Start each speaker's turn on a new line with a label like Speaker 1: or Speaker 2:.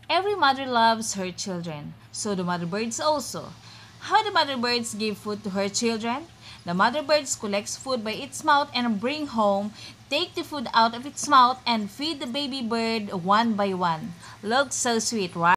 Speaker 1: Every mother loves her children, so the mother birds also. How do mother birds give food to her children? The mother birds collects food by its mouth and bring home, take the food out of its mouth and feed the baby bird one by one. Looks so sweet, right?